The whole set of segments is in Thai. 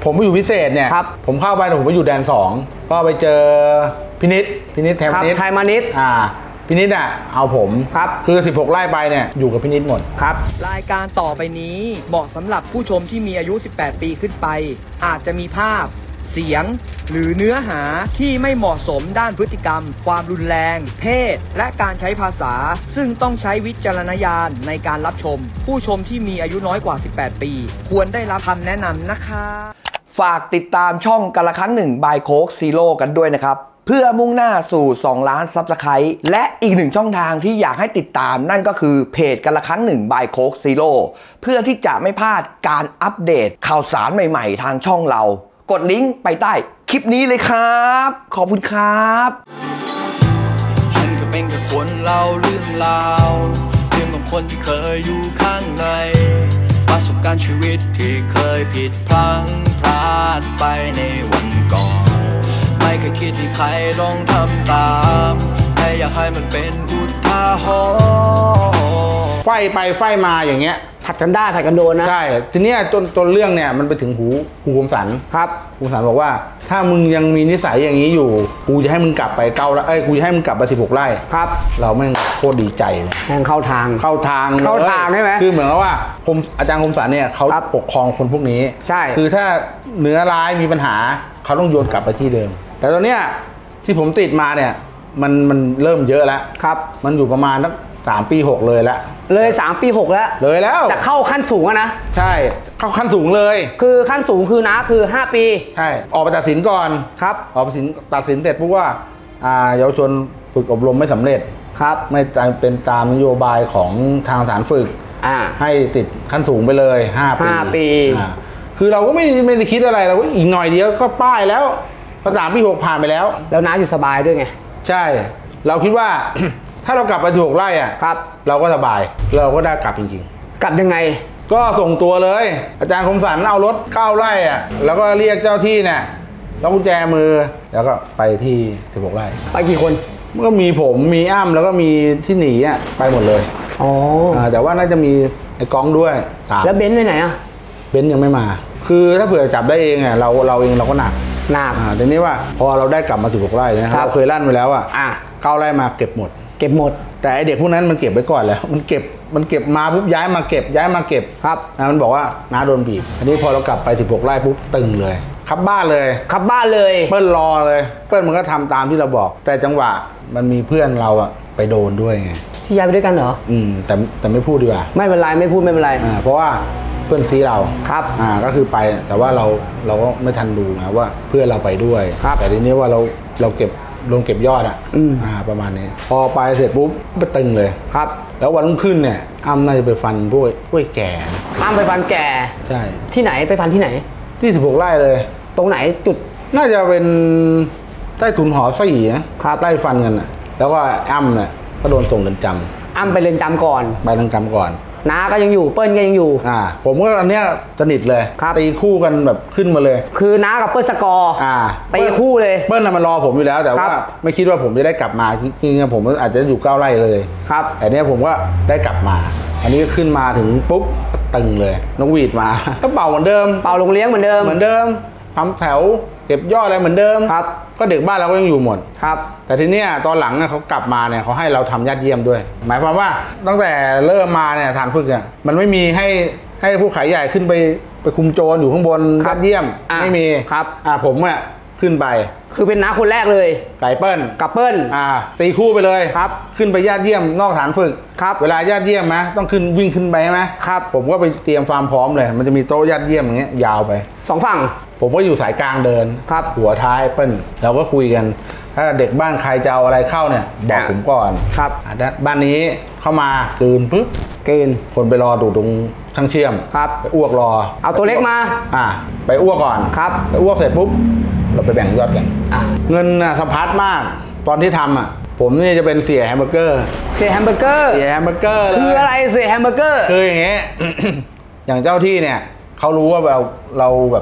ผมไปอยู่พิเศษเนี่ยผมเข้าไปแต่ผมไปอยู่แดน2ก็ไปเจอพินิจไทยมานิดพินิจอ่ะเอาผมคือ16ไร่ไปเนี่ยอยู่กับพินิจหมดครับรายการต่อไปนี้เหมาะสำหรับผู้ชมที่มีอายุ18ปีขึ้นไปอาจจะมีภาพเสียงหรือเนื้อหาที่ไม่เหมาะสมด้านพฤติกรรมความรุนแรงเพศและการใช้ภาษาซึ่งต้องใช้วิจารณญาณในการรับชมผู้ชมที่มีอายุน้อยกว่า18ปีควรได้รับคำแนะนำนะคะฝากติดตามช่องกันละครั้งหนึ่งบายโค้กซีโร่กันด้วยนะครับเพื่อมุ่งหน้าสู่2 ล้านซับสไครต์และอีกหนึ่งช่องทางที่อยากให้ติดตามนั่นก็คือเพจกันละครั้งหนึ่งบายโค้กซีโร่เพื่อที่จะไม่พลาดการอัปเดตข่าวสารใหม่ๆทางช่องเรากดลิงก์ไปใต้คลิปนี้เลยครับขอบคุณครับฉันก็เป็นแค่คนเล่าเรื่องราวของคนที่เคยอยู่ข้างในประสบการณ์ชีวิตที่เคยผิดพลั้งพลาดไปในวันก่อนไม่เคยคิดที่ใครลองทำตามแค่อยากให้มันเป็นอุทาหรณ์ไฟไปไฟมาอย่างเงี้ยผัดกันได้ผัดกันโดนนะใช่ทีเนี้ยจนเรื่องเนี่ยมันไปถึงหูคมสันครับคมสันบอกว่าถ้ามึงยังมีนิสัยอย่างนี้อยู่กูจะให้มึงกลับไปกูจะให้มึงกลับไป16 ไร่ครับเราแม่งโคตรดีใจเลยแม่งเข้าทางใช่ไหมคือเหมือนกับว่าอาจารย์คมสันเนี่ยเขาปกครองคนพวกนี้ใช่คือถ้าเนื้อร้ายมีปัญหาเขาต้องโยนกลับไปที่เดิมแต่ตอนเนี้ยที่ผมติดมาเนี่ยมันเริ่มเยอะแล้วครับมันอยู่ประมาณสัก3 ปี 6เลยแล้วเลย3 ปี 6แล้วเลยแล้วจะเข้าขั้นสูงนะใช่เข้าขั้นสูงเลยคือขั้นสูงคือนะคือ5 ปีใช่ออกไปตัดสินก่อนครับออกไปตัดสินเสร็จปุ๊บว่าเยาวชนฝึกอบรมไม่สำเร็จครับไม่เป็นตามนโยบายของทางฐานฝึกให้ติดขั้นสูงไปเลย5 ปีคือเราก็ไม่ได้คิดอะไรเราก็อีกหน่อยเดียวก็ป้ายแล้วพอ3 ปี 6ผ่านไปแล้วแล้วน้าอยู่สบายด้วยไงใช่เราคิดว่าถ้าเรากลับไป16 ไร่ครับเราก็สบายเราก็ได้กลับจริงๆกลับยังไงก็ส่งตัวเลยอาจารย์คมสันเอารถ9 ไร่แล้วก็เรียกเจ้าที่เนี่ยล็อกกุญแจมือแล้วก็ไปที่16 ไร่ไปกี่คนก็มีผมมีอ้ำแล้วก็มีที่หนีไปหมดเลยแต่ว่าน่าจะมีไอ้ก้องด้วยแล้วเบนซ์ไปไหนเบนซ์ยังไม่มาคือถ้าเผื่อจับได้เองเราเองเราก็หนักทีนี้ว่าพอเราได้กลับมา16 ไร่นะครับเราเคยลั่นไปแล้ว9 ไร่มาเก็บหมดแต่ไอเด็กพวกนั้นมันเก็บไว้ก่อนแล้วมันเก็บมาปุ๊บย้ายมาเก็บครับมันบอกว่าน้าโดนบีบอันนี้พอเรากลับไป16 ไร่ปุ๊บตึงเลยขับบ้านเลยเปิ้ลรอเลยเปิ้ลมันก็ทำตามที่เราบอกแต่จังหวะมันมีเพื่อนเราไปโดนด้วยไงที่ย้ายไปด้วยกันเหรอแต่ไม่พูดดีกว่าไม่เป็นไรไม่พูดไม่เป็นไรเพราะว่าเพื่อนซีเราครับก็คือไปแต่ว่าเราก็ไม่ทันดูนะว่าเพื่อนเราไปด้วยแต่ทีนี้ว่าเราเก็บลงเก็บยอดประมาณนี้พอไปเสร็จปุ๊บไปตึงเลยครับแล้ววันรุ่งขึ้นเนี่ยอ้ำน่าจะไปฟันพวกแก่อ้ำไปฟันแก่ใช่ที่ไหนไปฟันที่ไหนที่16 ไร่เลยตรงไหนจุดน่าจะเป็นใต้ถุนหอ4นะครับไล่ฟันกันแล้วก็อ้ำเนี่ยก็โดนส่งเรือนจำอ้ำไปเรือนจำก่อนไปเรือนจำก่อนน้าก็ยังอยู่เปิ้ลก็ยังอยู่ผมก็อันเนี้ยสนิทเลยตีคู่กันแบบขึ้นมาเลยคือน้ากับเปิ้ลสกอร์ตีคู่เลยเปิ้ลมันรอผมอยู่แล้วแต่ว่าไม่คิดว่าผมจะได้กลับมาจริงๆผมอาจจะอยู่9 ไร่เลยครับแต่เนี้ยผมก็ได้กลับมาอันนี้ขึ้นมาถึงปุ๊บก็ตึงเลยนกหวีดมาก็เป่าเหมือนเดิมเป่าลงเลี้ยงเหมือนเดิมทำแถวเก็บยอดอะไรเหมือนเดิมก็เด็กบ้านเราก็ยังอยู่หมดแต่ทีเนี้ยตอนหลังเขากลับมาเนี่ยเขาให้เราทำญาติเยี่ยมด้วยหมายความว่าตั้งแต่เริ่มมาเนี่ยฐานฝึกเนี่ยมันไม่มีให้ผู้ขายใหญ่ขึ้นไปคุมโจรอยู่ข้างบนญาติเยี่ยมไม่มีผมขึ้นไปคือเป็นน้าคนแรกเลยไก่เปิ้ลกับเปิ้ลตีคู่ไปเลยขึ้นไปญาติเยี่ยมนอกฐานฝึกเวลาญาติเยี่ยมนะต้องวิ่งขึ้นไปใช่ไหมผมก็ไปเตรียมความพร้อมเลยมันจะมีโต๊ะญาติเยี่ยมอย่างเงี้ยยาวไป 2 ฝั่งผมก็อยู่สายกลางเดินหัวท้ายเปิ้ลเราก็คุยกันถ้าเด็กบ้านใครจะเอาอะไรเข้าเนี่ยบอกผมก่อนบ้านนี้เข้ามากืนปุ๊บคนไปรอดูตรงช่างเชื่อมไปอ้วกรอเอาตัวเล็กมาไปอ้วกก่อนไปอ้วกเสร็จปุ๊บเราไปแบ่งยอดกันเงินสะพัดมากตอนที่ทำผมนี่จะเป็นเสียแฮมเบอร์เกอร์เลยคืออะไรเสียแฮมเบอร์เกอร์คืออย่างเงี้ยอย่างเจ้าที่เนี่ยเขารู้ว่าเราแบบ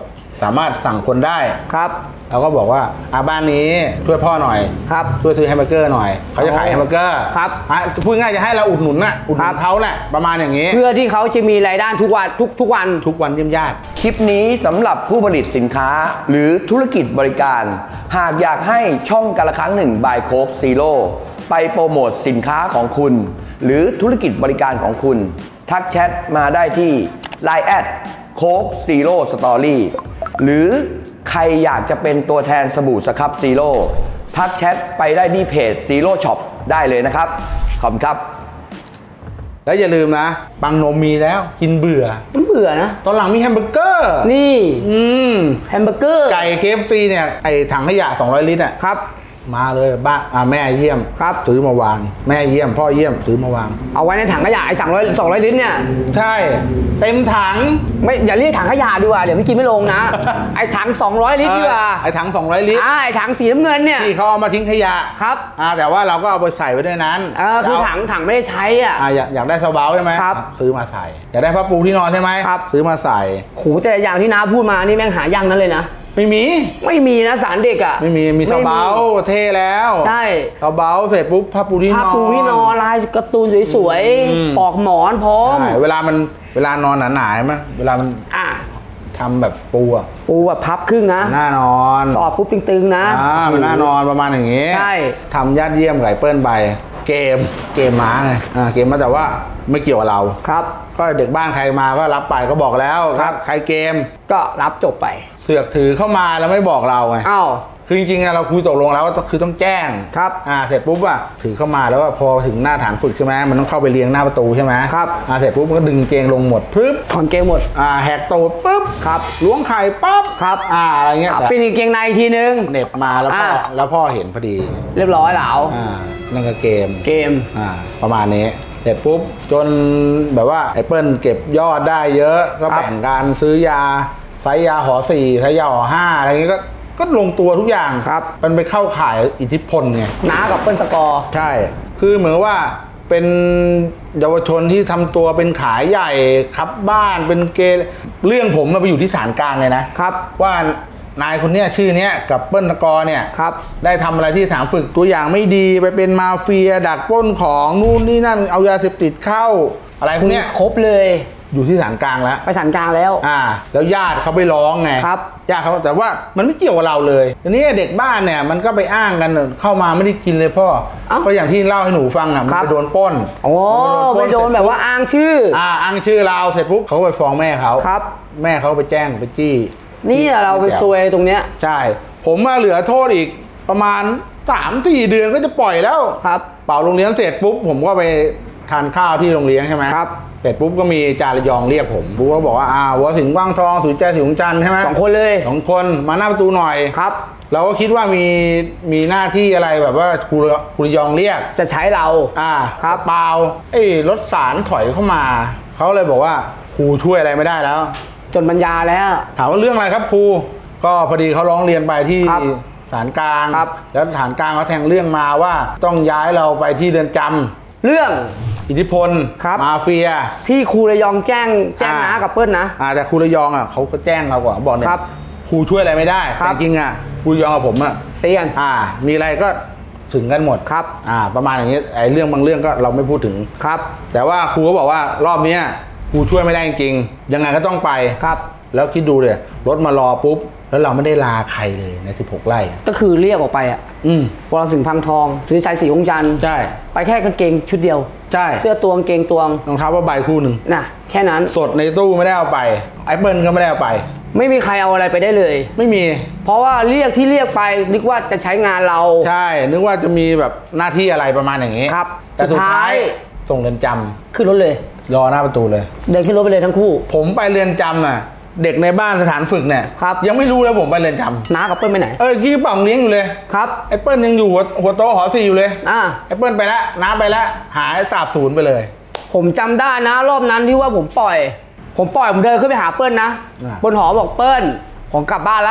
สามารถสั่งคนได้ครับเราก็บอกว่าบ้านนี้ช่วยพ่อหน่อยครับช่วยซื้อแฮมเบอร์เกอร์หน่อยเขาจะขายแฮมเบอร์เกอร์ครับพูดง่ายจะให้เราอุดหนุนนะอุดหนุนเขาแหละประมาณอย่างนี้เพื่อที่เขาจะมีรายได้ทุกวันทุกวันทุกวันเยี่ยมญาติคลิปนี้สำหรับผู้ผลิตสินค้าหรือธุรกิจบริการ หากอยากให้ช่องกันละครั้งหนึ่งบายโคกซีโร่ไปโปรโมทสินค้าของคุณ หรือธุรกิจบริการของคุณ ทักแชทมาได้ที่ Line แอดโคกซีโร่สตอรี่หรือใครอยากจะเป็นตัวแทนสบู่สครับซีโร่ทักแชทไปได้ที่เพจซีโร่ช็อปได้เลยนะครับ ขอบคุณครับแล้วอย่าลืมนะบางนมมีแล้วกินเบื่อมันเบื่อนะตอนหลังมีแฮมเบอร์เกอร์นี่แฮแฮมเบอร์เกอร์ไก่ KFC เนี่ยไอถังขยะ200 ลิตรอ่ะครับมาเลยบ้านแม่เยี่ยมครับซื้อมาวาง แม่เยี่ยมพ่อเยี่ยมซื้อมาวางเอาไว้ในถังขยะไอ้200 ลิตรเนี่ยใช่เต็มถังไม่อย่าเรียกถังขยะดีกว่าเดี๋ยวไม่กินไม่ลงนะ ไอ้ถัง200 ลิตรดีกว่าไอถัง200 ลิตรไอ้ถังสีน้ำเงินเนี่ยที่เขาเอามาทิ้งขยะครับแต่ว่าเราก็เอาไปใส่ไว้ด้วยนั้นคือถังไม่ได้ใช้อ่ะอยากได้สบายใช่ไหมครับซื้อมาใส่ อยากได้ผ้าปูที่นอนใช่ไหมครับซื้อมาใส่โหแต่อย่างที่น้าพูดมานี่แม่งหายากนั้นเลยนะไม่มีไม่มีนะสารเด็กอ่ะไม่มีสบายเท่แล้วใช่สบายเสร็จปุ๊บผ้าปูที่นอนผ้าปูที่นอนลายการ์ตูนสวยๆปลอกหมอนพร้อมใช่เวลานอนหนาๆไหมเวลามันอ่ะทำแบบปูอะปูแบบพับครึ่งนะหน้านอนสอบปุ๊บตึงๆนะมันหน้านอนประมาณอย่างงี้ใช่ทำญาติเยี่ยมไก่เปิ้ลไปเกมม้าไงเกมมาแต่ว่าไม่เกี่ยวกับเราครับก็เด็กบ้านใครมาก็รับไปก็บอกแล้วครับใครเกมก็รับจบไปเสือกถือเข้ามาแล้วไม่บอกเราไงอ้าวคือจริงๆเราคุยตกลงแล้วว่าคือต้องแจ้งครับเสร็จปุ๊บถือเข้ามาแล้วว่าพอถึงหน้าฐานฝึกใช่ไหมมันต้องเข้าไปเรียงหน้าประตูใช่ไหมครับเสร็จปุ๊บมันก็ดึงเกงลงหมดปึ๊บถอนเกงหมดแหกตูดปุ๊บครับล้วงไข่ปั๊บครับอะไรเงี้ยแต่เป็นกางเกงในอีกทีนึงเหน็บมาแล้วพ่อเห็นพอดีเรียบร้อยแล้วนั่นก็เกมเกมประมาณนี้เสร็จปุ๊บจนแบบว่าไอ้เปิ้ลเก็บยอดได้เยอะก็ครับแบ่งการซื้อยาไซส์ยาหอ4ไซส์ยาหอ5อะไรเงี้ยก็ลงตัวทุกอย่างครับมันไปเข้าข่ายอิทธิพลไงน้ากับเปิ้ลสกอร์ใช่ คือเหมือนว่าเป็นเยาวชนที่ทำตัวเป็นขายใหญ่ขับบ้านเป็นเกย์เรื่องผมมาไปอยู่ที่ศาลกลางเลยนะครับ ว่านายคนเนี้ยชื่อเนี้ยกับเปิ้ลตะกอเนี่ยครับได้ทำอะไรที่สถานฝึกตัวอย่างไม่ดีไปเป็นมาเฟียดักปล้นของนู่นนี่นั่นเอายาเสพติดเข้าอะไรพวกเนี้ยครบเลยอยู่ที่ศาลกลางแล้วไปศาลกลางแล้วแล้วญาติเขาไปร้องไงครับญาติเขาแต่ว่ามันไม่เกี่ยวกับเราเลยทีนี้เด็กบ้านเนี่ยมันก็ไปอ้างกันเข้ามาไม่ได้กินเลยพ่อเอ้าก็อย่างที่เล่าให้หนูฟังมันครับไปโดนปล้นโอ้ไปโดนแบบว่าอ้างชื่ออ้างชื่อเราเสร็จปุ๊บเขาก็ไปฟ้องแม่เขาครับแม่เขาไปแจ้งไปจี้นี่เราไปซวยตรงเนี้ยใช่ ผมมาเหลือโทษอีกประมาณ 3-4 เดือนก็จะปล่อยแล้วครับเป่าโรงเรียนเสร็จปุ๊บผมก็ไปทานข้าวที่โรงเรียนใช่ไหมครับเสร็จปุ๊บก็มีจาระยองเรียกผมปุ๊บก็บอกว่าหัวสิงห์กว้างทองสุริแจสิงห์จันทร์ใช่ไหม 2 คนเลย 2 คนมาหน้าประตูหน่อยครับเราก็คิดว่ามีหน้าที่อะไรแบบว่าครูระยองเรียกจะใช้เรา ครับเปล่ารถสารถอยเข้ามาเขาเลยบอกว่าครูช่วยอะไรไม่ได้แล้วจนปัญญาแล้วถามว่าเรื่องอะไรครับครูก็พอดีเขาร้องเรียนไปที่ครับศาลกลางครับแล้วศาลกลางเขาแทงเรื่องมาว่าต้องย้ายเราไปที่เรือนจำเรื่องอิทธิพลครับมาเฟียที่ครูระยองแจ้งน้ากับเปิ้ลนะแต่ครูระยองเขาก็แจ้งเราก่อนบอกเนี่ยครับครูช่วยอะไรไม่ได้ครัแต่บจริงครูระยองกับผมเสียนมีอะไรก็ถึงกันหมดครับประมาณอย่างนี้ไอ้เรื่องบางเรื่องก็เราไม่พูดถึงครับแต่ว่าครูก็บอกว่ารอบเนี้ยครูช่วยไม่ได้จริงๆยังไงก็ต้องไปครับแล้วคิดดูเลยรถมารอปุ๊บแล้วเราไม่ได้ลาใครเลยใน16 ไร่ก็คือเรียกออกไปอ่ะวรสิงห์พังทองสุริชัยศรีวงจันทร์ใช่ไปแค่กางเกงชุดเดียวใช่เสื้อตัวกางเกงตวงรองเท้าผ้าใบคู่หนึ่งน่ะแค่นั้นสดในตู้ไม่ได้เอาไปไอ้เปิ้ลก็ไม่ได้เอาไปไม่มีใครเอาอะไรไปได้เลยไม่มีเพราะว่าเรียกไปนึกว่าจะใช้งานเราใช่นึกว่าจะมีแบบหน้าที่อะไรประมาณอย่างนี้ครับแต่สุดท้ายสุดท้ายส่งเรือนจำขึ้นรถเลยรอหน้าประตูเลยเดินขึ้นรถไปเลยทั้งคู่ผมไปเรือนจำเด็กในบ้านสถานฝึกเนี่ยครับยังไม่รู้เลยผมไปเรือนจำน้ากับเปิ้ลไปไหนกี้เป่าเลี้ยงอยู่เลยครับไอ้เปิ้ลยังอยู่หัวโตหอ4อยู่เลยอ่าไอ้เปิ้ลไปแล้วน้าไปแล้วหายสาบสูญไปเลยผมจำได้นะรอบนั้นที่ว่าผมเดินขึ้นไปหาเปิ้ลนะอ่าบนหอบอกเปิ้ลผมกลับบ้านละ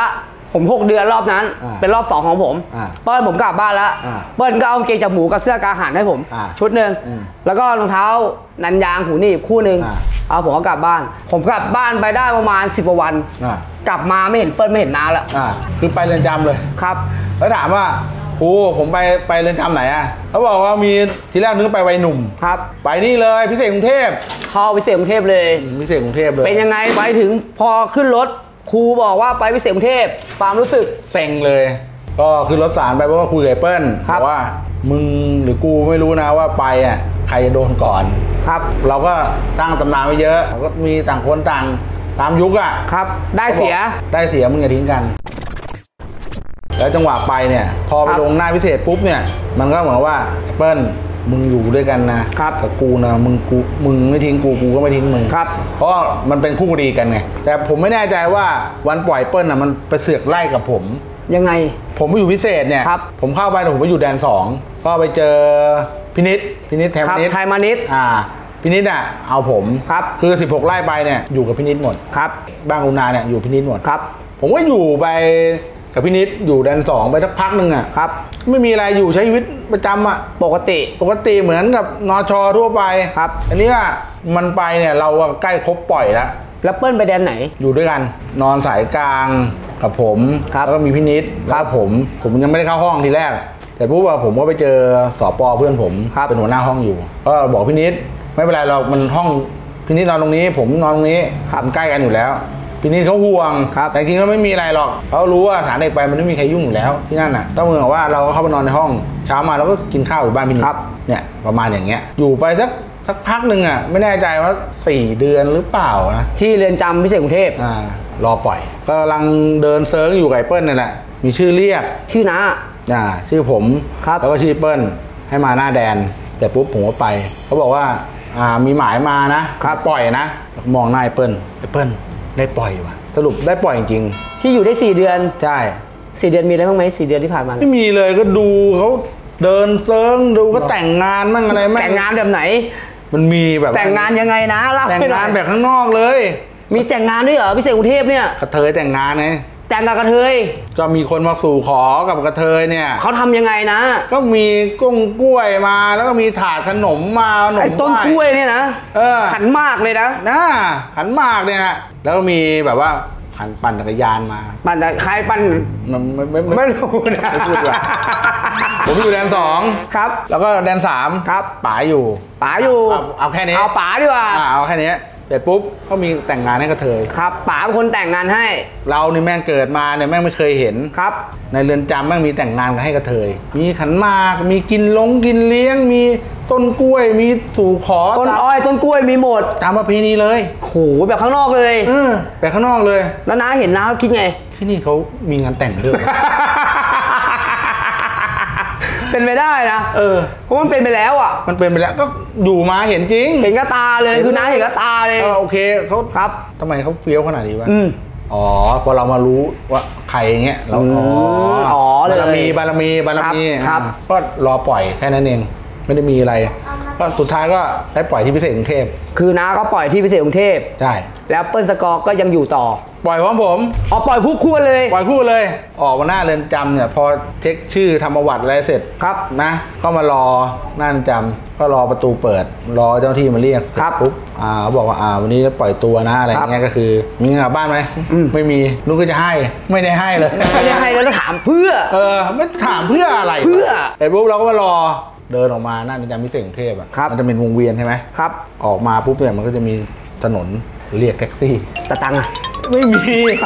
ผม6 เดือนรอบนั้น เป็นรอบ2ของผมเปิ้ลผมกลับบ้านแล้วเปิ้ลก็เอากางเกงจากหมูกับเสื้อกาหันให้ผมชุดหนึ่งแล้วก็รองเท้านันยางหูหนีบคู่หนึ่งเอาผมก็กลับบ้าน ผมกลับบ้านไปได้ประมาณ10 กว่าวันกลับมาไม่เห็นเปิ้ลไม่เห็นน้าแล้วคือไปเรือนจำเลยครับแล้วถามว่าครูผมไปเรือนจำไหนอ่ะเขาบอกว่ามีทีแรกนึกไปวัยหนุ่มครับไปนี่เลยพิเศษกรุงเทพเข้าพิเศษกรุงเทพเลยพิเศษกรุงเทพเลยเป็นยังไงไปถึงพอขึ้นรถครูบอกว่าไปพิเศษกรุงเทพความรู้สึกเซ็งเลยก็คือรถสารไปเพราะว่าคุยกับเปิ้ลบอกว่ามึงหรือกูไม่รู้นะว่าไปอ่ะใครจะโดนก่อนครับเราก็สร้างตำนานไว้เยอะก็มีต่างคนต่างตามยุคอ่ะครับได้เสียมึงอย่าทิ้งกันแล้วจังหวะไปเนี่ยพอไปลงหน้าพิเศษปุ๊บเนี่ยมันก็เหมือนว่าเปิ้ลมึงอยู่ด้วยกันนะกับกูนะมึงไม่ทิ้งกูก็ไม่ทิ้งมึงครับเพราะมันเป็นคู่ดีกันไงแต่ผมไม่แน่ใจว่าวันปล่อยเปิ้ลน่ะมันไปเสือกไล่กับผมยังไงผมไปอยู่พิเศษเนี่ยผมเข้าไปผมไปอยู่แดน2ก็ไปเจอพินิษไทยมานิษพินิษอ่ะเอาผมคือ16ไร่ไปเนี่ยอยู่กับพินิษหมดครับบ้านอุณาเนี่ยอยู่พินิษหมดครับผมก็อยู่ไปกับพินิษอยู่แดน2ไปสักพักหนึ่งอ่ะครับไม่มีอะไรอยู่ใช้ชีวิตประจำอ่ะปกติเหมือนกับนช.ทั่วไปครับอันนี้ว่ามันไปเนี่ยเราใกล้ครบปล่อยแล้วเปิ้ลไปแดนไหนอยู่ด้วยกันนอนสายกลางกับผมแล้วก็มีพินิษแล้วผมยังไม่ได้เข้าห้องทีแรกแต่ปุ๊บว่าผมก็ไปเจอสป.เพื่อนผมเป็นหัวหน้าห้องอยู่ก็บอกพินิษไม่เป็นไรเรามันห้องพินิษนอนตรงนี้ผมนอนตรงนี้มันใกล้กันอยู่แล้วพินิษเขาห่วงแต่จริงๆแล้วไม่มีอะไรหรอกเขารู้ว่าสถานเด็กไปมันไม่มีใครยุ่งอยู่แล้วที่นั่นน่ะต้องเหมือนว่าเราเข้าไปนอนในห้องเช้ามาเราก็กินข้าวอยู่บ้านพินิษเนี่ยประมาณอย่างเงี้ยอยู่ไปสักพักหนึ่งอ่ะไม่แน่ใจว่า4 เดือนหรือเปล่านะที่เรือนจำพิเศษกรุงเทพรอปล่อยก็กำลังเดินเซิร์งอยู่กับเปิ้ลนี่แหละมีชื่อเรียกชื่อน้าชื่อผมแล้วก็ชื่อเปิ้ลให้มาหน้าแดนแต่ปุ๊บผมก็ไปเขาบอกว่ามีหมายมานะปล่อยนะมองหน้าเปิ้ลได้ปล่อยว่ะสรุปได้ปล่อยจริงที่อยู่ได้4 เดือนใช่ 4 เดือนมีอะไรบ้างไหม4 เดือนที่ผ่านมาไม่มีเลยก็ดูเขาเดินเซิร์งดูก็แต่งงานมั่งอะไรมั่งแต่งงานแบบไหนมันมีแบบแต่งงานยังไงนะเล่าแต่งงานแบบข้างนอกเลยมีแต่งงานด้วยเหรอพิเศษกรุงเทพเนี่ยกระเทยแต่งงานไงแต่งกับกระเทยก็มีคนมาสู่ขอกับกระเทยเนี่ยเขาทำยังไงนะก็มีกุ้งกล้วยมาแล้วก็มีถาดขนมมาขนมต้นกล้วยเนี่ยนะขันมากเลยนะขันมากเนี่ยนะแล้วก็มีแบบว่าขันปั่นจักรยานมาปั่นใครปั่นไม่รู้นะผมอยู่แดน2 ครับแล้วก็แดน3 ครับป๋าอยู่เอาแค่นี้เอาป๋าดีกว่าเอาแค่นี้เสร็จปุ๊บเขามีแต่งงานให้กระเทยครับป๋าเป็นคนแต่งงานให้เรานี่แม่งเกิดมาเนี่ยแม่งไม่เคยเห็นครับในเรือนจำแม่งมีแต่งงานกันให้กระเทยมีขันหมากมีกินเลี้ยงมีต้นกล้วยมีสู่ขอต้นอ้อยต้นกล้วยมีหมดตามประเพณีเลยโหแบบข้างนอกเลยแบบข้างนอกเลยแล้วน้าเห็นน้าคิดไงที่นี่เขามีงานแต่งด้วยเป็นไปได้นะเพราะมันเป็นไปแล้วอ่ะมันเป็นไปแล้วก็อยู่มาเห็นจริงเห็นกับตาเลยคือน้าเห็นกับตาเลยโอเคเขาครับทำไมเขาเฟี้ยวขนาดนี้วะพอเรามารู้ว่าใครอย่างเงี้ยเราเลยบารมีครับก็รอปล่อยแค่นั้นเองไม่ได้มีอะไรก็สุดท้ายก็ได้ปล่อยที่พิเศษกรุงเทพคือน้าก็ปล่อยที่พิเศษกรุงเทพใช่แล้วเปิ้ลสกอร์ก็ยังอยู่ต่อปล่อยพร้อมผมปล่อยคู่เลยปล่อยคู่เลยออกมาหน้าเรือนจำเนี่ยพอเช็คชื่อทำประวัติอะไรเสร็จครับนะก็มารอหน้าเรือนจำก็รอประตูเปิดรอเจ้าที่มาเรียกปุ๊บเขาบอกว่าวันนี้จะปล่อยตัวนะอะไรเงี้ยก็คือมีเงินกลับบ้านไหมไม่มีลูกก็จะให้ไม่ได้ให้เลยไม่ได้ให้แล้วถามเพื่อไม่ถามเพื่ออะไรไอ้ปุ๊บเราก็มารอเดินออกมาหน้าเรือนจำพิเศษกรุงเทพมันจะเป็นวงเวียนใช่ไหมครับออกมาปุ๊บเนี่ยมันก็จะมีถนนเรียกแท็กซี่ตะตังอ่ะไม่มี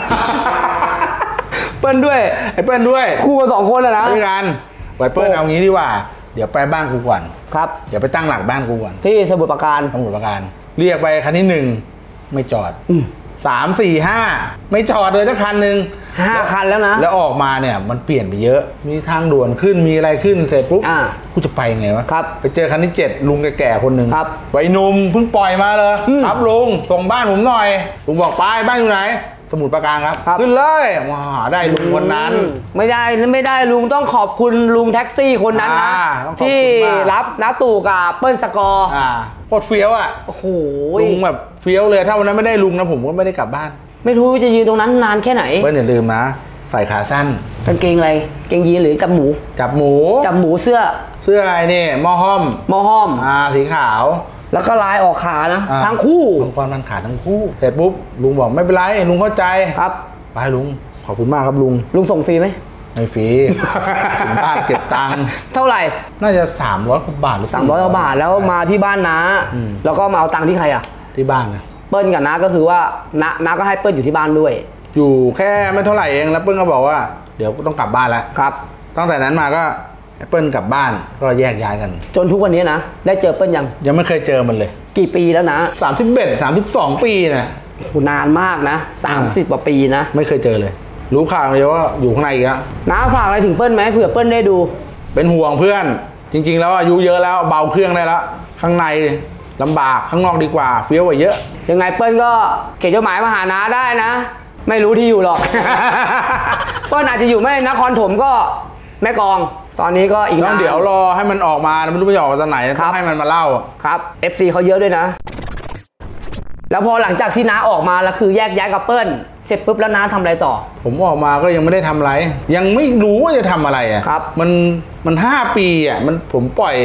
เปิ้ลด้วยไอ้เปิ้ลด้วยคู่กัน2 คนแล้วนะด้วยกันไว้เปิ้ลเอางี้ดีกว่าเดี๋ยวไปบ้านกูก่อนครับเดี๋ยวไปตั้งหลักบ้านกูก่อนที่สมุทรปราการเรียกไปคันที่1ไม่จอด3 4 5ไม่จอดเลยสักคันหนึ่ง 5 คันแล้วนะแล้วออกมาเนี่ยมันเปลี่ยนไปเยอะมีทางด่วนขึ้นมีอะไรขึ้นเสร็จปุ๊บกูจะไปไงวะไปเจอคันที่7ลุงแก่ๆคนหนึ่งวัยหนุ่มเพิ่งปล่อยมาเลยครับลุงส่งบ้านผมหน่อยลุงบอกไปบ้านอยู่ไหนสมุทรปราการครับขึ้นเลยว้าได้ลุงคนนั้นไม่ได้ลุงต้องขอบคุณลุงแท็กซี่คนนั้นนะที่รับน้าตู่กับเปิ้ลสกอร์โคตรเฟี้ยวอ่ะโอ้โหลุงแบบเฟี้ยวเลยถ้าวันนั้นไม่ได้ลุงนะผมก็ไม่ได้กลับบ้านไม่รู้จะยืนตรงนั้นนานแค่ไหนเปิ้ลอย่าลืมนะใส่ขาสั้นกางเกงอะไรเกงยีนหรือจับหมูเสื้ออะไรนี่หม้อห้อมสีขาวแล้วก็ลายออกขานะทั้งคู่มังกรมันขาทั้งคู่เสร็จปุ๊บลุงบอกไม่เป็นไรลุงเข้าใจครับไปลุงขอบคุณมากครับลุงส่งฟรีไหมไม่ฟรีถึงบ้านเก็บตังค์เท่าไหร่น่าจะ300 กว่าบาทหรือ 300 กว่าบาทแล้วมาที่บ้านน้าแล้วก็มาเอาตังค์ที่ใครอ่ะที่บ้านนะเปิ้ลกับน้าก็คือว่าน้าก็ให้เปิ้ลอยู่ที่บ้านด้วยอยู่แค่ไม่เท่าไหร่เองแล้วเปิ้ลก็บอกว่าเดี๋ยวต้องกลับบ้านแล้วครับตั้งแต่นั้นมาก็เปิ้ลกลับบ้านก็แยกย้ายกันจนทุกวันนี้นะได้เจอเปิ้ลยังไม่เคยเจอมันเลยกี่ปีแล้วนะ 32 ปีนะนานมากนะ30 กว่าปีนะไม่เคยเจอเลยรู้ข่าวเลยว่าอยู่ข้างในอีกแล้วน้าฝากอะไรถึงเปิ้ลไหมเผื่อเปิ้ลได้ดูเป็นห่วงเพื่อนจริงๆแล้วอายุเยอะแล้วเบาเครื่องได้แล้วข้างในลำบากข้างนอกดีกว่าเฟี้ยวกว่าเยอะยังไงเปิ้ลก็เขียนจดหมายมาหาน้าได้นะไม่รู้ที่อยู่หรอกเปิ้ลอาจจะอยู่ไม่นครถมก็แม่กองตอนนี้ก็อีกนานเดี๋ยวรอให้มันออกมาไม่รู้ไปออกมาตอนไหนต้องให้มันมาเล่าครับ FC เขาเยอะด้วยนะแล้วพอหลังจากที่น้าออกมาแล้วคือแยกย้ายกับเปิ้ลเสร็จปุ๊บแล้วน้าทำอะไรต่อผมออกมาก็ยังไม่ได้ทำอะไรยังไม่รู้ว่าจะทำอะไรอ่ะครับมัน5 ปีอ่ะผมปล่อย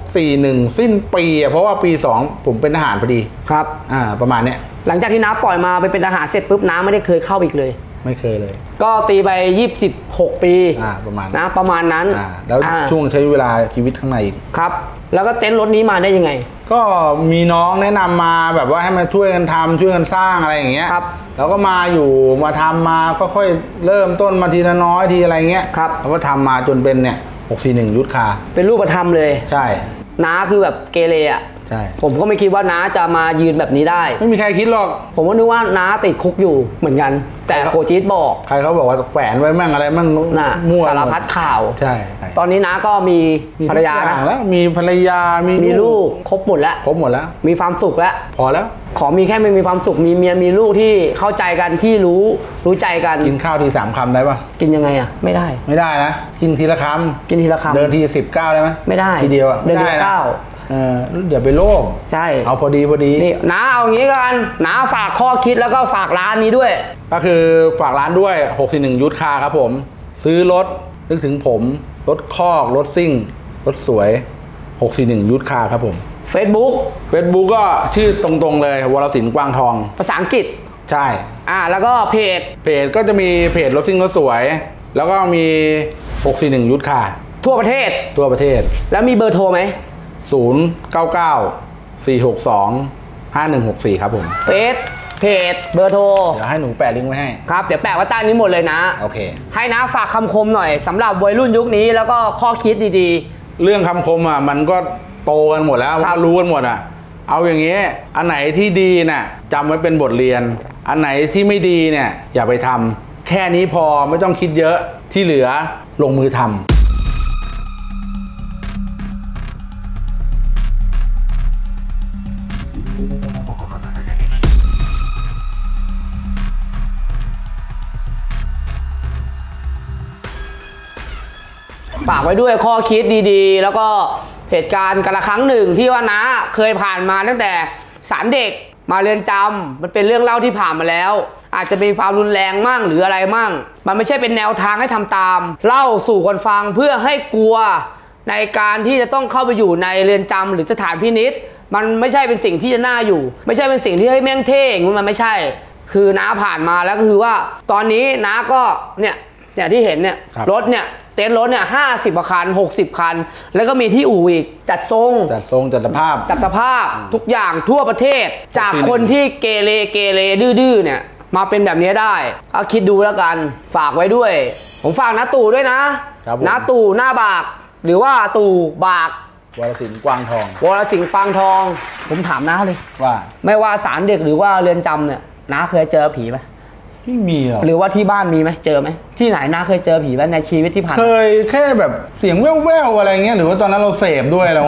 41สิ้นปีอ่ะเพราะว่าปี2ผมเป็นทหารพอดีครับประมาณเนี้ยหลังจากที่น้าปล่อยมาไปเป็นทหารเสร็จปุ๊บน้าไม่ได้เคยเข้าอีกเลยไม่เคยเลยก็ตีไป26 ปีประมาณนะประมาณนั้นแล้วช่วงใช้เวลาชีวิตข้างในอีกครับแล้วก็เต็นท์รถนี้มาได้ยังไงก็มีน้องแนะนำมาแบบว่าให้มาช่วยกันทำช่วยกันสร้างอะไรอย่างเงี้ยครับแล้วก็มาอยู่มาทำมาค่อยๆเริ่มต้นมาทีละน้อยทีอะไรเงี้ยครับแล้วก็ทำมาจนเป็นเนี่ย641ยุทธคาเป็นรูปธรรมเลยใช่น้าคือแบบเกเรอ่ะใช่ผมก็ไม่คิดว่าน้าจะมายืนแบบนี้ได้ไม่มีใครคิดหรอกผมก็นึกว่าน้าติดคุกอยู่เหมือนกันแต่โกจีดบอกใครเขาบอกว่าแฝงไว้มั่งอะไรมั่งมั่วสารพัดข่าวใช่ตอนนี้น้าก็มีภรรยาแล้วมีภรรยามีลูกครบหมดแล้วมีความสุขแล้วพอแล้วขอมีแค่ไม่มีความสุขมีเมียมีลูกที่เข้าใจกันที่รู้ใจกันกินข้าวที3 คำได้ปะกินยังไงอ่ะไม่ได้นะกินทีละคำเดินที19ได้ไหมไม่ได้ทีเดียวเดินทีละ9 เดี๋ยวไปโลภใช่เอาพอดีนี่น้าเอางี้กันน้าฝากข้อคิดแล้วก็ฝากร้านนี้ด้วยก็คือฝากร้านด้วย641ยุทธคาครับผมซื้อรถนึกถึงผมรถคอกรถซิ่งรถสวย641ยุทธคาครับผม Facebook ก็ชื่อตรงๆเลยวรศิลป์กวางทองภาษาอังกฤษใช่แล้วก็เพจก็จะมีเพจรถซิ่งรถสวยแล้วก็มี641ยุทธคาทั่วประเทศแล้วมีเบอร์โทรไหม 099-462-5164 ครับผมเพจเบอร์โทรเดี๋ยวให้หนูแปะลิงก์ไว้ให้ครับเดี๋ยวแปะไว้ใต้นี้หมดเลยนะโอเคให้นะฝากคำคมหน่อยสำหรับวัยรุ่นยุคนี้แล้วก็ข้อคิดดีๆเรื่องคำคมมันก็โตกันหมดแล้วมันรู้กันหมดเอาอย่างนี้อันไหนที่ดีน่ะจำไว้เป็นบทเรียนอันไหนที่ไม่ดีเนี่ยอย่าไปทำแค่นี้พอไม่ต้องคิดเยอะที่เหลือลงมือทำฝากไว้ด้วยข้อคิดดีๆแล้วก็เหตุการณ์กันละครั้งหนึ่งที่ว่าน้าเคยผ่านมาตั้งแต่ศาลเด็กมาเรือนจำมันเป็นเรื่องเล่าที่ผ่านมาแล้วอาจจะมีความรุนแรงมั่งหรืออะไรมั่งมันไม่ใช่เป็นแนวทางให้ทำตามเล่าสู่คนฟังเพื่อให้กลัวในการที่จะต้องเข้าไปอยู่ในเรือนจำหรือสถานพินิจมันไม่ใช่เป็นสิ่งที่จะน่าอยู่ไม่ใช่เป็นสิ่งที่ให้แม่งเท่งมันไม่ใช่คือน้าผ่านมาแล้วก็คือว่าตอนนี้น้าก็เนี่ยที่เห็นเนี่ยรถเนี่ยเต็นท์รถเนี่ย50 คัน60 คันแล้วก็มีที่อู่อีกจัดสภาพทุกอย่างทั่วประเทศจากคนที่เกเรดื้อเนี่ยมาเป็นแบบนี้ได้เอาคิดดูแล้วกันฝากไว้ด้วยผมฝากน้าตู่ด้วยนะน้าตู่หน้าบากหรือว่าตู่บากวรศิลป์กวางทองผมถามน้าเลยว่าไม่ว่าศาลเด็กหรือว่าเรือนจำเนี่ยน้าเคยเจอผีไหมไม่มีหรอกหรือว่าที่บ้านมีไหมเจอไหมที่ไหนน้าเคยเจอผีไหมในชีวิตที่ผ่านเคยแค่แบบเสียงแว่วๆอะไรเงี้ยหรือว่าตอนนั้นเราเสพด้วยเรา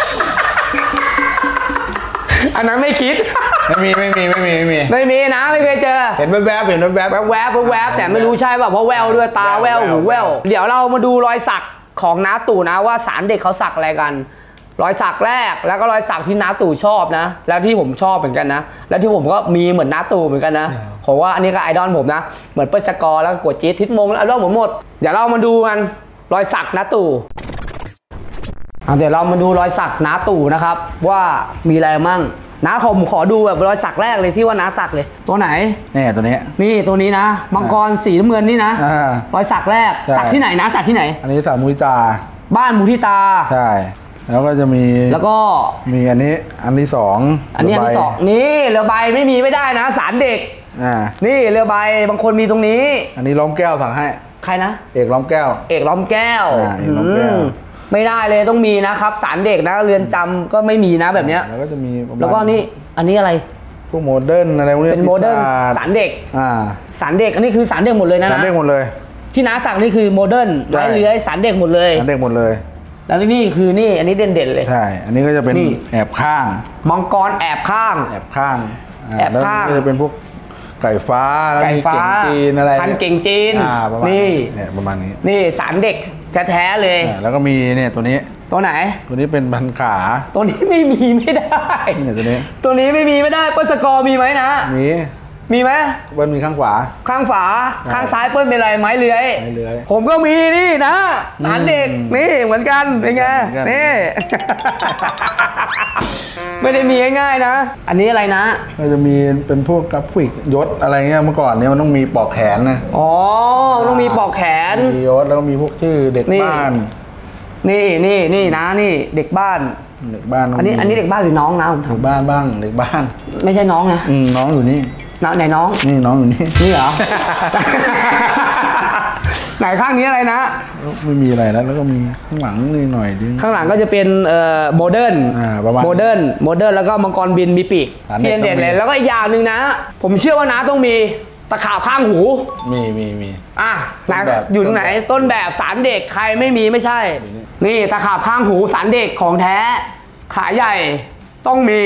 อันนั้นไม่คิดไม่มีนะไม่เคยเจอเห็นแวบแต่ไม่รู้ใช่ป่ะเพราะแววด้วยตาแววหูแววเดี๋ยวเรามาดูรอยสักของน้าตู่นะว่าศาลเด็กเขาสักอะไรกันรอยสักแรกแล้วก็รอยสักที่น้าตู่ชอบนะแล้วที่ผมชอบเหมือนกันนะแล้วที่ผมก็มีเหมือนน้าตู่เหมือนกันนะผมว่าอันนี้ก็ไอดอลผมนะเหมือนเปิ้ลสกอร์แล้วก็กดจี๊ดทิศมงแล้วไอดอลผมหมดเดี๋ยวเรามาดูกันรอยสักน้าตู่เดี๋ยวเรามาดูรอยสักน้าตู่นะครับว่ามีอะไรมั่งน้าผมขอดูแบบรอยสักแรกเลยที่ว่าน้าสักเลยตัวไหนนี่ตัวนี้นี่ตัวนี้นะมังกรสีน้ำเงินนี่นะรอยสักแรกสักที่ไหนนะสักที่ไหนอันนี้สักมุทิตาบ้านมุทิตาใช่แล้วก็จะมีแล้วก็มีอันนี้อันที่2 อันที่2นี่เรือใบไม่มีไม่ได้นะสารเด็กนี่เรือใบบางคนมีตรงนี้อันนี้ล้อมแก้วสั่งให้ใครนะเอกล้อมแก้วเอกล้อมแก้วไม่ได้เลยต้องมีนะครับสารเด็กนะเรือนจำก็ไม่มีนะแบบเนี้ยแล้วก็จะมีแล้วก็นี่อันนี้อะไรพวกโมเดิร์นอะไรพวกนี้เป็นโมเดิร์นสารเด็กสารเด็กอันนี้คือสารเด็กหมดเลยนะสารเด็กหมดเลยที่น้าสั่งนี่คือโมเดิร์นไม้เลื้อยสารเด็กหมดเลยสารเด็กหมดเลยแล้วนี่คือนี่อันนี้เด่นๆเลยใช่อันนี้ก็จะเป็นแอบข้างมังกรแอบข้างแอบข้างก็จะเป็นพวกไก่ฟ้าแล้วมีเก่งจีนอะไรพันเก่งจีนนี่ประมาณนี้นี่สารเด็กแท้ๆเลยแล้วก็มีเนี่ยตัวนี้ตัวไหนตัวนี้เป็นพันขาตัวนี้ไม่มีไม่ได้นี่ตัวนี้ไม่มีไม่ได้เปิ้ลสกอร์มีไหมนะมีไหมเปิ้ลมีข้างขวาข้างซ้ายเปิ้ลเป็นอะไรไม้เลื้อยผมก็มีนี่นะสารเด็กนี่เหมือนกันเป็นไงนี่ไม่ได้มีง่ายๆนะอันนี้อะไรนะก็จะมีเป็นพวกกราฟิกยศอะไรเงี้ยเมื่อก่อนเนี่ยมันต้องมีปลอกแขนนะอ๋อต้องมีปลอกแขนมียศแล้วก็มีพวกชื่อเด็กบ้านนี่นะนี่เด็กบ้านอันนี้เด็กบ้านหรือน้องนะเด็กบ้านบ้างเด็กบ้านไม่ใช่น้องนะน้องอยู่นี่ไหนน้องนี่น้องอยู่นี่เหรอ ไหนข้างนี้อะไรนะไม่มีอะไรแล้วก็มีข้างหลังนี่หน่อยดิข้างหลังก็จะเป็นโมเดิร์นโมเดิร์นแล้วก็มังกรบินมีปีกเด่นเลยแล้วก็อีกอย่างหนึ่งนะผมเชื่อว่าน้าต้องมีตะขาบข้างหูมีอยู่ตรงไหนต้นแบบสารเด็กใครไม่มีไม่ใช่นี่ตะขาบข้างหูสารเด็กของแท้ขาใหญ่ต้องมี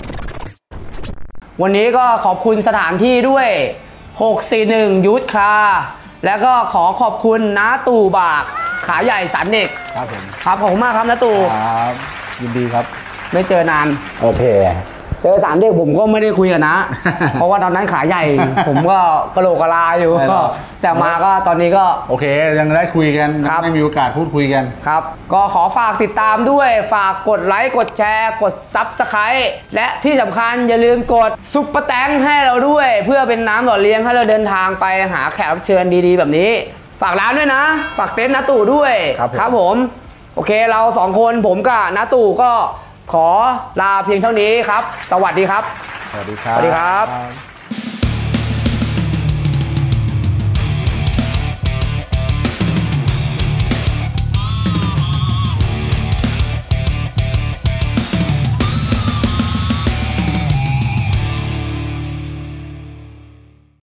วันนี้ก็ขอบคุณสถานที่ด้วย641ยุทธคาแล้วก็ขอขอบคุณน้าตู่บากขาใหญ่สารเด็กครับผมครับขอบคุณมากครับน้าตู่ครับยินดีครับไม่เจอนานโอเคเจอสารเด็กผมก็ไม่ได้คุยกันนะ เพราะว่าตอนนั้นขาใหญ่ ผมก็กระโหลกกระลาอยู่ก็แต่มาก็ตอนนี้ก็โอเคยังได้คุยกันไม่มีโอกาสพูดคุยกันครับก็ขอฝากติดตามด้วยฝากกดไลค์กดแชร์กด Subscribe และที่สำคัญอย่าลืมกดซุปเปอร์แตงให้เราด้วยเพื่อเป็นน้ำหล่อเลี้ยงให้เราเดินทางไปหาแขกรับเชิญดีๆแบบนี้ฝากร้านด้วยนะฝากเต็นท์น้าตู่ด้วยครับผมโอเคเรา2คนผมกับน้าตู่ก็ขอลาเพียงเท่านี้ครับสวัสดีครับสวัสดีครับ